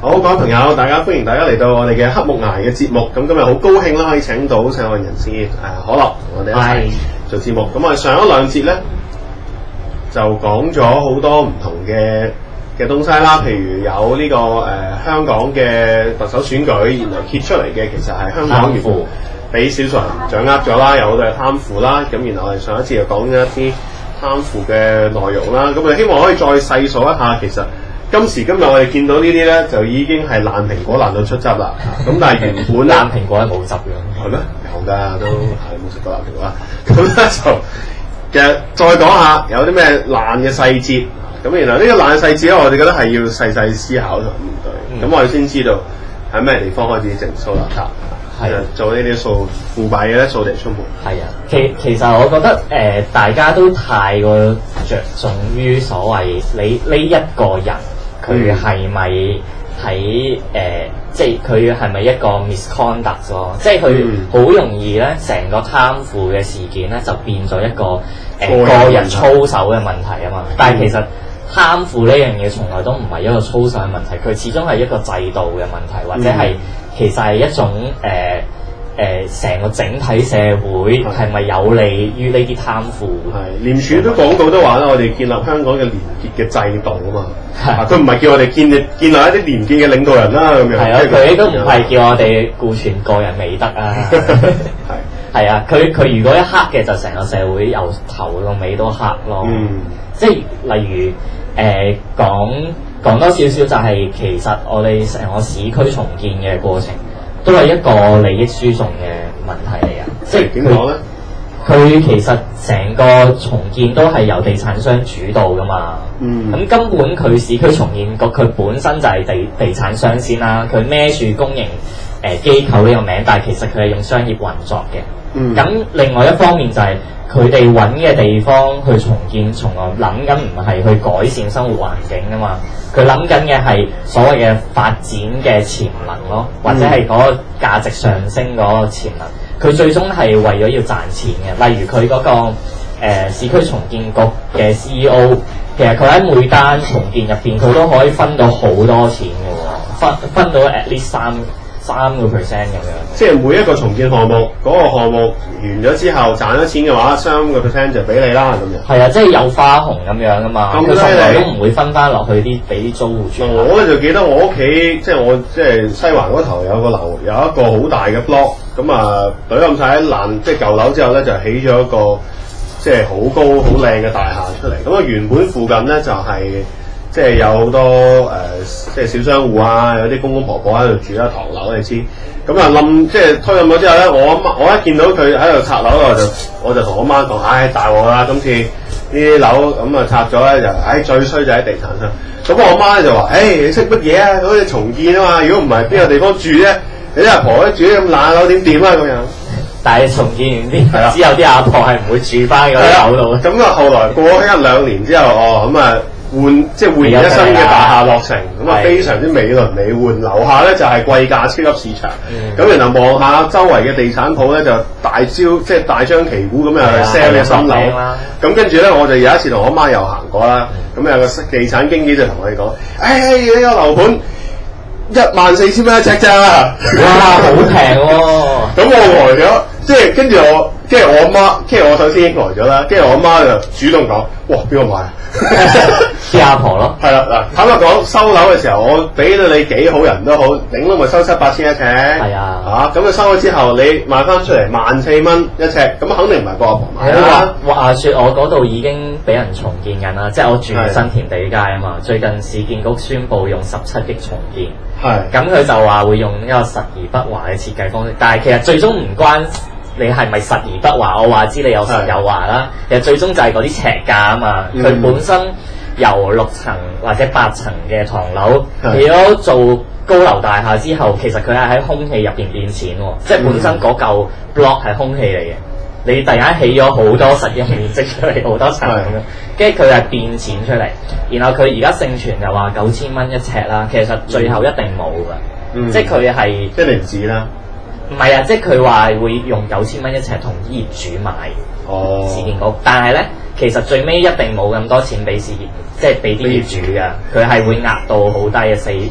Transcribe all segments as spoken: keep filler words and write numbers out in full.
好，各位朋友，大家歡迎大家嚟到我哋嘅黑木崖嘅節目。咁今日好高興啦，可以請到社運人士誒可樂同我哋一齊做節目。咁我哋上一兩節咧就講咗好多唔同嘅嘅東西啦，譬如有呢、這個誒、呃、香港嘅特首選舉，然後揭出嚟嘅其實係香港原本俾少數人掌握咗啦，有好多嘅貪腐啦。咁然後我哋上一次又講咗一啲貪腐嘅內容啦。咁我哋希望可以再細數一下，其實今時今日我哋見到呢啲咧，就已經係爛蘋果爛到出汁啦。咁但係原本爛蘋果係冇汁嘅， 係咩？有㗎，都係冇食過爛蘋果啦。咁咧就其實再講下有啲咩爛嘅細節。咁然後呢個爛細節咧，我哋覺得係要細細思考同面對。咁、嗯、我哋先知道喺咩地方開始整掃邋遢，係啊，做呢啲掃腐敗嘅咧，掃地出門。係啊， 其其實我覺得誒、呃，大家都太過着重於所謂你呢一個人。佢係咪喺誒，即係佢係咪一個 misconduct 咯？即係佢好容易咧，成個貪腐嘅事件咧，就變咗一個誒、呃、個人操守嘅問題啊嘛。但係其實貪腐呢樣嘢從來都唔係一個操守嘅問題，佢始終係一個制度嘅問題，或者係其實係一種誒。呃誒成、呃、個整體社會係咪有利於呢啲貪腐？係廉署都講到都話啦，我哋建立香港嘅廉潔嘅制度啊嘛。係佢唔係叫我哋建立建立一啲廉潔嘅領導人啦咁樣。係啊，佢都唔係叫我哋顧全個人美德啊。係係啊，佢佢如果一黑嘅就成個社會由頭到尾都黑咯。嗯，即係例如誒、呃、講講多少少就係其實我哋成個市區重建嘅過程。都係一個利益輸送嘅問題嚟啊！即係點講咧？佢其實成個重建都係由地產商主導噶嘛。嗯。咁根本佢市區重建局佢本身就係地地產商先啦，佢孭住公營誒機構呢個名，但係其實佢係用商業運作嘅。嗯。咁另外一方面就係佢哋揾嘅地方去重建，從來諗緊唔係去改善生活環境噶嘛。佢諗緊嘅係所謂嘅發展嘅潛能咯，或者係嗰個價值上升嗰個潛能。佢最終係為咗要賺錢嘅。例如佢嗰、那個、呃、市區重建局嘅 C E O， 其實佢喺每單重建入邊，佢都可以分到好多錢嘅喎，分分到 at least 三三個 percent 咁樣。即係每一個重建項目，嗰、那個項目完咗之後賺咗錢嘅話，三個 percent 就俾你啦咁樣。係啊，即係有花紅咁樣噶嘛。咁從來都唔會分翻落去啲俾啲租戶住。我咧就記得我屋企，即係我即係西環嗰頭有個樓，有一個好大嘅 block，咁啊懟冧晒一爛即係舊樓之後咧，就起咗一個即係好高好靚嘅大廈出嚟。咁啊原本附近咧就係、是。即係有好多誒、呃，即係小商戶啊，有啲公公婆婆喺度住啦，唐樓你知。咁啊冧，即係推冧咗之後咧，我阿媽我一見到佢喺度拆樓我就我就同我媽講，唉大鑊啦！今次呢啲樓咁啊拆咗咧就，唉最衰就喺地產商。咁我阿媽就話，誒你識乜嘢啊？好似重建啊嘛，如果唔係邊個地方住咧？你啲阿婆咧住啲咁爛樓點掂啊？咁樣。但係重建完啲之後，啲阿婆係唔會住翻嗰啲樓度。咁啊後來過咗一兩年之後，哦咁啊。換即係煥然一新嘅大廈落成，咁啊非常之美輪美奐。樓下咧就係、是、貴價超級市場，咁、嗯、然後望下周圍嘅地產鋪咧就大招，即係大張旗鼓咁又去 sell 嘅新樓。咁跟住咧我就有一次同我媽又行過啦，咁、嗯、有個地產經紀就同我哋講：，誒、哎、呢、這個樓盤一萬四千蚊一尺咋？哇，好平喎！咁我呆咗，即係跟住我，跟住我阿媽，跟住我首先呆咗啦，跟住我阿媽就主動講：，哇，邊個買？啲阿婆咯，係啦嗱，坦白講，收樓嘅時候，我俾到你幾好人都好，頂多咪收七八千一尺。係啊，嚇咁你收咗之後，你賣翻出嚟萬四蚊一尺，咁肯定唔係個阿婆買啦。話話説我嗰度已經俾人重建緊啦，即係我住喺新填地街啊嘛。最近市建局宣布用十七億重建，係咁佢就話會用一個實而不華嘅設計方式，但係其實最終唔關。你係咪實而不華？我話知你有實有華啦。其實最終就係嗰啲尺價啊嘛。佢、嗯、本身由六層或者八層嘅唐樓，起咗做高樓大廈之後，其實佢係喺空氣入邊變錢喎。即係本身嗰嚿 block 係空氣嚟嘅。你突然間起咗好多實用面積出嚟，好多層咁樣，跟住佢係變錢出嚟。然後佢而家盛傳就話九千蚊一尺啦，其實最後一定冇㗎。嗯、即係佢係即係你唔止啦。唔係啊，即係佢話會用九千蚊一尺同業主買，哦，市建局。但係咧，其實最尾一定冇咁多錢俾市建，即係俾啲業主㗎。佢係會壓到好低嘅四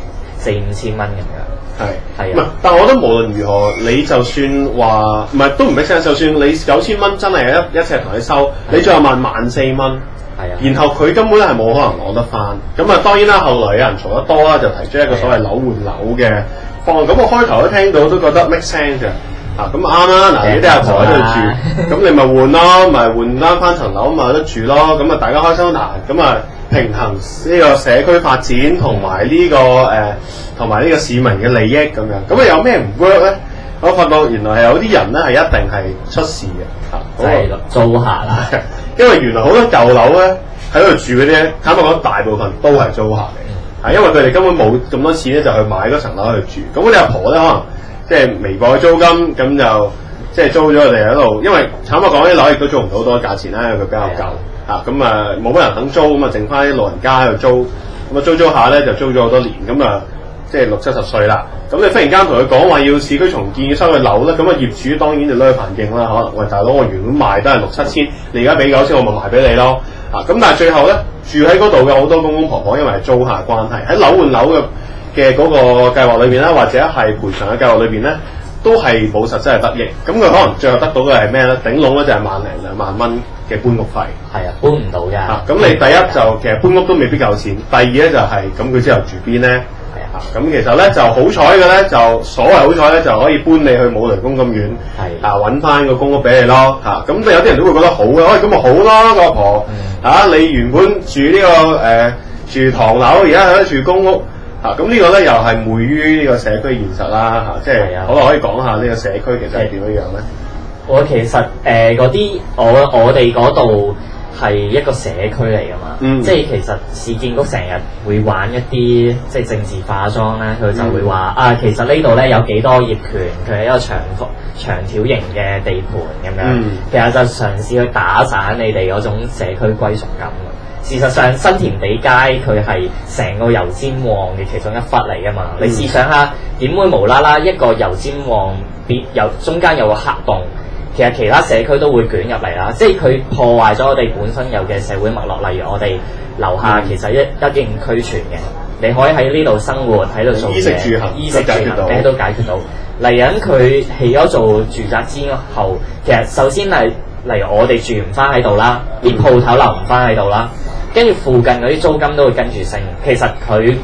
四五千蚊咁樣。 係係啊， 唔係？但係我覺得無論如何，你就算話唔係都唔俾聲，就算你九千蚊真係一一尺同你收，你最後萬萬四蚊。 係啊， 然後佢根本係冇可能攞得翻，咁啊當然啦，後來有人嘈得多啦，就提出一個所謂樓換樓嘅方案。咁我開頭都聽到都覺得 make sense 嘅，啊咁啱啦，嗱你啲阿婆喺度住，咁你咪換咯，咪換翻翻層樓咪有得住咯，咁啊大家開心嗱，咁啊平衡呢個社區發展同埋呢個誒同埋呢個市民嘅利益咁樣，咁啊有咩唔 work 咧？我發覺原來係有啲人咧係一定係出事嘅，嚇、啊， 就係租客啦。 因為原來好多舊樓咧喺度住嗰啲，坦白講大部分都係租客嚟，係、嗯、因為佢哋根本冇咁多錢咧，就去買嗰層樓去住。咁嗰啲阿婆咧，可能即係微薄嘅租金，咁就即係租咗佢哋喺度。因為坦白講，啲樓亦都租唔到好多價錢啦，因為佢比較舊嚇，咁啊冇乜人肯租，咁啊剩翻啲老人家喺度租，咁啊租租下咧就租咗好多年，咁啊即係六七十歲啦。咁你忽然間同佢講話要市區重建要收佢樓咧，咁啊業主當然就攞去反應啦，可能喂大佬，我原本賣都係六七千，你而家俾九千，我咪賣俾你咯。啊，咁但係最後咧住喺嗰度嘅好多公公婆婆，因為係租客關係，喺樓換樓嘅嘅嗰個計劃裏邊咧，或者係賠償嘅計劃裏邊咧，都係冇實質係得益。咁佢可能最後得到嘅係咩咧？頂籠咧就係萬零兩萬蚊嘅搬屋費。係啊，搬唔到㗎。 啊，咁你第一就其實搬屋都未必夠錢，第二咧就係咁佢之後住邊咧？咁、啊、其實咧就好彩嘅咧，就所謂好彩咧，就可以搬你去冇雷公咁遠，係啊揾翻個公屋俾你咯，嚇、啊、咁有啲人都會覺得好嘅，喂咁咪好咯，個阿婆嚇、啊、你原本住呢、這個誒、呃、住唐樓，而家喺度住公屋，嚇、啊、咁呢個咧又係昧於呢個社區現實啦，嚇、啊、即係可能可以講下呢個社區其實係點樣樣咧？ 我其實誒嗰啲我我哋嗰度。係一個社區嚟㗎嘛，嗯、即係其實市建局成日會玩一啲即係政治化妝咧，佢就會話、嗯、啊，其實呢度咧有幾多業權，佢係一個長幅長條型嘅地盤咁樣，嗯、其實就嘗試去打散你哋嗰種社區歸屬感。事實上，新填地街佢係成個油尖旺嘅其中一忽嚟㗎嘛，嗯、你試想下，點會無啦啦一個油尖旺別有中間有個黑洞？其實其他社區都會捲入嚟啦，即係佢破壞咗我哋本身有嘅社會脈絡。例如我哋樓下其實一一應俱全嘅，你可以喺呢度生活，喺度做嘢， 衣食住行， 衣食住行咩都解決到。嚟緊佢起咗做住宅之後，其實首先係例如我哋住唔翻喺度啦，啲鋪頭留唔翻喺度啦，跟住附近嗰啲租金都會跟住升。其實佢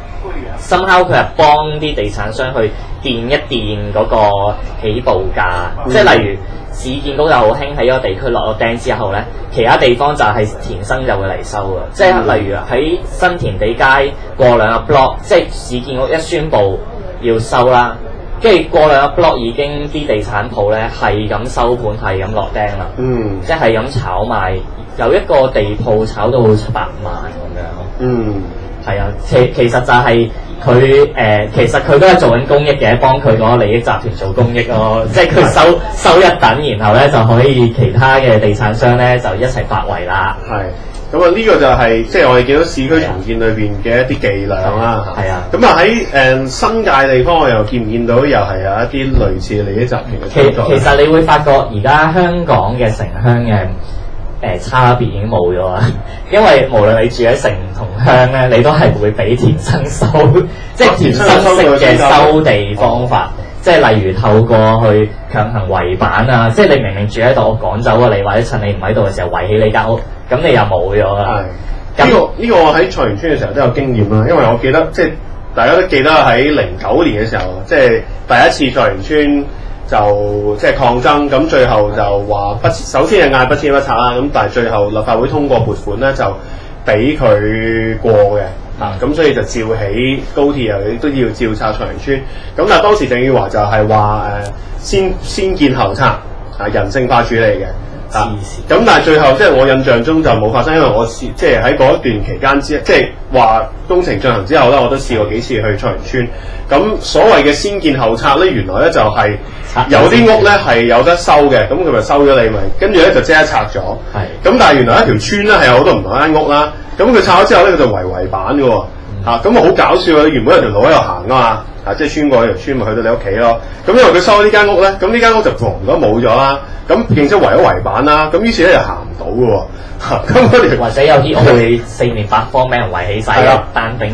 somehow佢係幫啲地產商去墊一墊嗰個起步價，嗯、即係例如。市建局就好興喺一個地區落咗釘之後咧，其他地方就係田生就會嚟收嘅。即係例如喺新填地街過兩個 block，即係市建局一宣布要收啦，跟住過兩個 block 已經啲地產鋪咧係咁收盤，係咁落釘啦。嗯，即係咁炒賣，有一個地鋪炒到七百萬咁樣。嗯，係啊，其其實就係、是。佢誒、呃、其實佢都係做緊公益嘅，幫佢嗰個利益集團做公益咯。即係佢收收一等，然後咧就可以其他嘅地產商咧就一齊發圍啦。係咁啊！呢個就係、是、即係我哋見到市區重建裏邊嘅一啲伎倆啦。係啊。咁啊喺誒新界地方，我又見唔見到又係有一啲類似嘅利益集團嘅操作？其其實你會發覺而家香港嘅城鄉嘅。誒、呃、差別已經冇咗啦，因為無論你住喺城同鄉咧，你都係會俾田生收，即係田生式嘅收地方法，哦、即係例如透過去強行圍板啊，即係你明明住喺度，我趕走咗你，或者趁你唔喺度嘅時候圍起你間屋，咁你又冇咗啦。係呢那、這個呢、這個我喺菜園村嘅時候都有經驗啦，因為我記得即係大家都記得喺零九年嘅時候，即係第一次菜園村。就即係抗爭，咁最後就話不，首先係嗌不遷不拆啦，咁但係最後立法會通過撥款咧，就俾佢過嘅，啊咁所以就照起高鐵又都要照拆菜園村，咁但係當時鄭汝樺就係話誒先先建後拆，啊人性化處理嘅，啊咁但係最後即係我印象中就冇發生，因為我試即係喺嗰一段期間之即係話工程進行之後咧，我都試過幾次去菜園村。咁所謂嘅先建後拆咧，原來咧就係、是、有啲屋咧係有得收嘅，咁佢咪收咗你咪，跟住咧就即刻拆咗。係是。咁但係原來一條村咧係有好多唔同間屋啦，咁佢拆咗之後咧佢就圍圍板嘅喎，嚇咁啊好搞笑啊！原本有條路喺度行啊嘛，啊即係穿過條村咪去到你屋企咯。咁因為佢收咗呢間屋咧，咁呢間屋就防咗冇咗啦，咁並且圍咗圍板啦，咁於是咧就行唔到嘅喎。咁嗰條或者有啲屋會四面八方俾人圍起晒，單丁一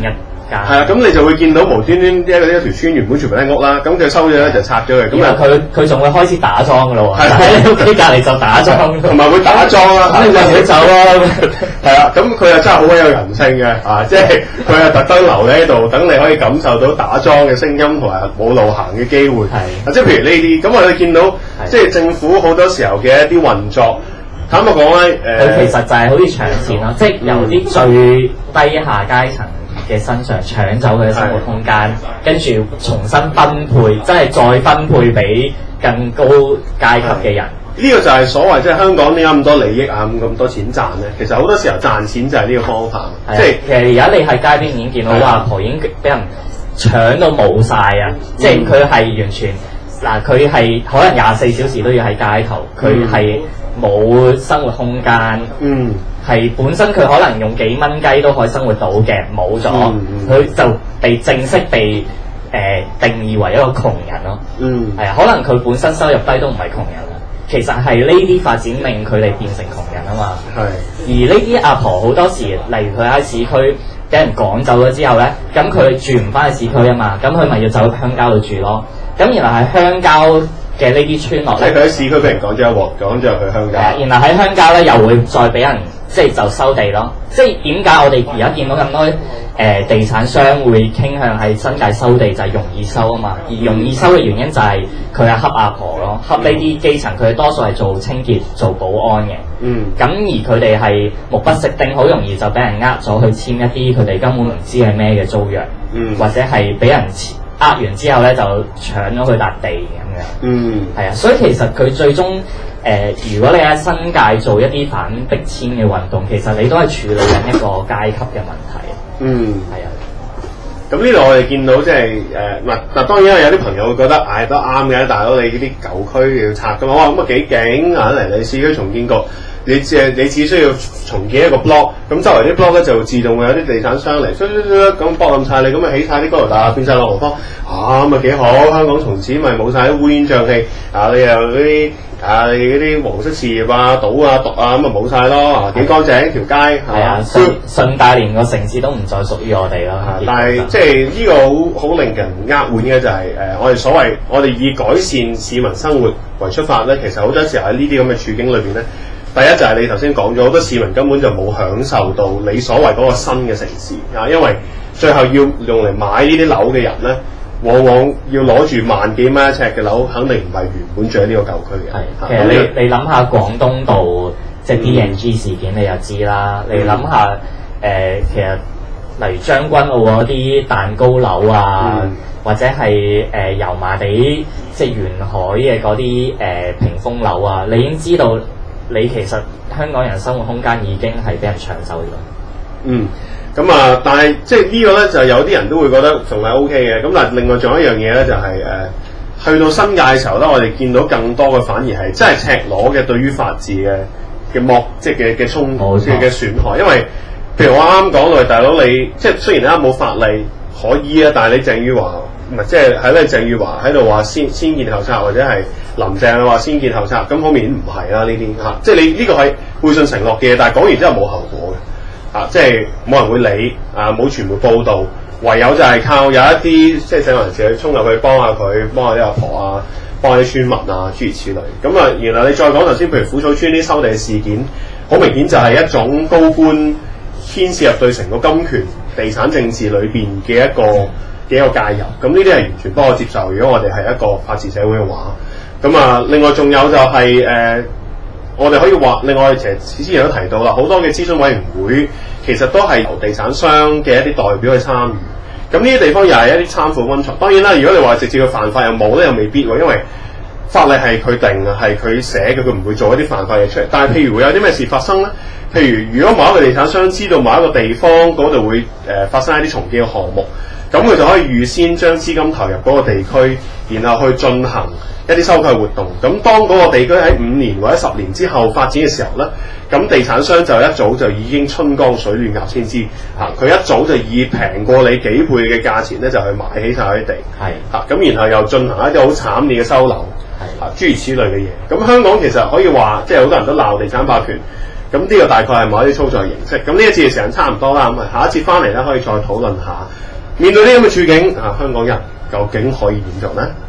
間。 係啦，咁你就會見到無端端一個一條村原本全部係屋啦，咁佢收咗咧就拆咗佢，咁啊佢佢仲會開始打樁噶咯喎，喺屋企隔離就打樁， 同埋會打樁啦， 咁你就自己走咯。 係啦，咁佢又真係好鬼有人性嘅，啊，即係佢又特登留喺度，等你可以感受到打樁嘅聲音同埋冇路行嘅機會。係，即係譬如呢啲，咁我哋見到即係政府好多時候嘅一啲運作。坦白講咧，誒， 佢其實就係好似搶錢咯，即係由啲最低下階層嘅身上搶走佢嘅生活空間，跟住重新分配，即係再分配俾更高階級嘅人。 呢個就係所謂即係香港點解咁多利益啊，咁咁多錢賺咧？其實好多時候賺錢就係呢個方法，即係其實而家你喺街邊已經見到阿婆已經俾人搶到冇晒啊！即係佢係完全嗱，佢係可能廿四小時都要喺街頭，佢係。冇生活空間，嗯，係本身佢可能用幾蚊雞都可以生活到嘅，冇咗，佢、嗯嗯、就被正式被誒、呃、定義為一個窮人咯，嗯，係啊，可能佢本身收入低都唔係窮人啦，其實係呢啲發展令佢哋變成窮人啊嘛，係，而呢啲阿婆好多時，例如佢喺市區俾人趕走咗之後咧，咁佢住唔翻去市區啊嘛，咁佢咪要走去鄉郊度住咯，咁然後喺鄉郊嘅呢啲村落咧， 佢喺市區俾人趕咗一鑊，趕咗去鄉郊。 然後喺鄉郊咧又會再俾人即係就收地咯。即係點解我哋而家見到咁多誒、呃、地產商會傾向喺新界收地，就係容易收啊嘛。而容易收嘅原因就係佢係恰阿婆咯，恰呢啲基層，佢哋多數係做清潔、做保安嘅。嗯。咁而佢哋係目不識丁，好容易就俾人呃咗去簽一啲佢哋根本唔知係咩嘅租約，嗯、或者係俾人呃完之後咧就搶咗佢笪地咁樣，嗯，係啊，所以其實佢最終誒、呃，如果你喺新界做一啲反逼遷嘅運動，其實你都係處理緊一個階級嘅問題，嗯，係啊。 咁呢度我哋見到即係誒，嗱、呃、嗱，當然有啲朋友會覺得，唉、哎、都啱嘅，大佬你呢啲舊區要拆㗎嘛，哇咁啊幾勁啊嚟你市區重建局。你誒你只需要重建一個 block， 咁周圍啲 block 咧就自動會有啲地產商嚟，咁博冧晒你，咁咪起晒啲高樓大廈，變晒落河坊，啊咁啊幾好！香港從此咪冇晒啲烏煙瘴氣，啊你又嗰啲啊你嗰啲黃色事業啊、賭啊、毒啊咁啊冇晒咯，啊幾乾淨條街係啊， 順順帶連個城市都唔再屬於我哋咯。 但係即係呢個好好令人扼腕嘅就係、是、誒、呃、我哋所謂我哋以改善市民生活為出發咧，其實好多時候喺呢啲咁嘅處境裏邊咧。第一就係你頭先講咗，好多市民根本就冇享受到你所謂嗰個新嘅城市啊，因為最後要用嚟買呢啲樓嘅人咧，往往要攞住萬幾蚊一尺嘅樓，肯定唔係原本住喺呢個舊區嘅。 係，其實你、嗯、你諗下廣東道即係 D and G 事件，你就知啦。嗯、你諗下誒、呃，其實例如將軍澳嗰啲蛋糕樓啊，嗯、或者係誒、呃、油麻地即係沿海嘅嗰啲誒屏風樓啊，你已經知道。你其實香港人生活空間已經係俾人搶走咗。 嗯，咁啊，但係即係呢個咧，就有啲人都會覺得仲係 O K 嘅。咁但係另外仲有一樣嘢咧，就係、是、誒、呃、去到新界嘅時候咧，我哋見到更多嘅反而係真係赤裸嘅對於法治嘅嘅剝即係嘅嘅衝即係嘅損害。因為譬如我啱啱講到，大佬你即係雖然啱冇法例可依啊，但係你鄭宇華唔係即係喺咧鄭宇華喺度話先先建後拆或者係。林鄭話先建後拆，咁好明顯唔係啦呢啲嚇，即係你呢個係背信承諾嘅嘢，但係講完之後冇後果嘅，啊，即係冇人會理，啊，冇傳媒報導，唯有就係靠有一啲即係社會人士去衝入去幫下佢，幫下啲阿婆啊，幫下啲村民啊，諸如此類。咁啊，然後你再講頭先，譬如虎草村啲收地事件，好明顯就係一種高官牽涉入對成個金權地產政治裏邊嘅一個嘅一個介入。咁呢啲係完全不可接受。如果我哋係一個法治社會嘅話。咁啊，另外仲有就係、是、誒、呃，我哋可以話，另外其實之前都提到啦，好多嘅諮詢委員會其實都係由地產商嘅一啲代表去參與。咁呢啲地方又係一啲參考溫床。當然啦，如果你話直接嘅犯法又冇咧，又未必喎，因為法例係佢定嘅，係佢寫嘅，佢唔會做一啲犯法嘢出嚟。但係譬如會有啲咩事發生咧？譬如如果某一個地產商知道某一個地方嗰度會誒、呃、發生一啲重建嘅項目，咁佢就可以預先將資金投入嗰個地區，然後去進行一啲收購活動。咁當嗰個地區喺五年或者十年之後發展嘅時候咧，咁地產商就一早就已經春江水暖鴨先知嚇，佢一早就以平過你幾倍嘅價錢咧就去買起晒啲地，係嚇咁，然後又進行一啲好慘烈嘅收樓，係嚇諸如此類嘅嘢。咁香港其實可以話，即係好多人都鬧地產霸權。咁呢個大概係某一啲操作形式。咁呢一次嘅時間差唔多啦，咁啊下一節翻嚟咧可以再討論下面對呢咁嘅處境啊，香港人究竟可以點做呢？